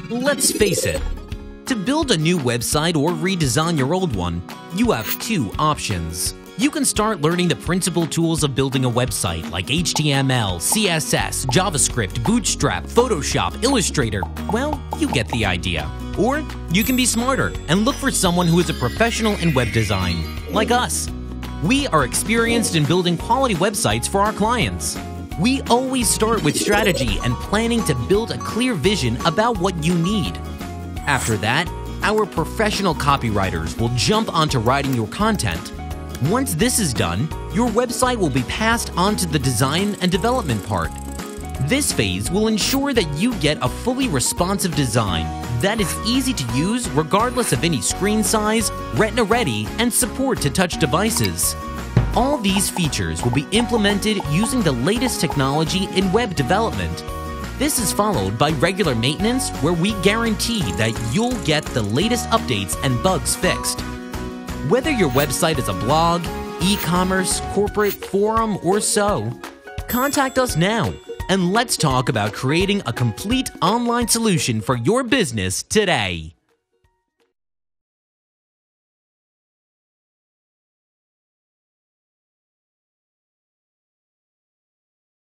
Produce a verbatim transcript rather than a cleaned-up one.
Let's face it, to build a new website or redesign your old one, you have two options. You can start learning the principal tools of building a website like H T M L, C S S, JavaScript, Bootstrap, Photoshop, Illustrator. Well, you get the idea. Or you can be smarter and look for someone who is a professional in web design, like us. We are experienced in building quality websites for our clients. We always start with strategy and planning to build a clear vision about what you need. After that, our professional copywriters will jump onto writing your content. Once this is done, your website will be passed on to the design and development part. This phase will ensure that you get a fully responsive design that is easy to use regardless of any screen size, retina ready, and support to touch devices. All these features will be implemented using the latest technology in web development. This is followed by regular maintenance where we guarantee that you'll get the latest updates and bugs fixed. Whether your website is a blog, e-commerce, corporate, forum, or so, contact us now and let's talk about creating a complete online solution for your business today.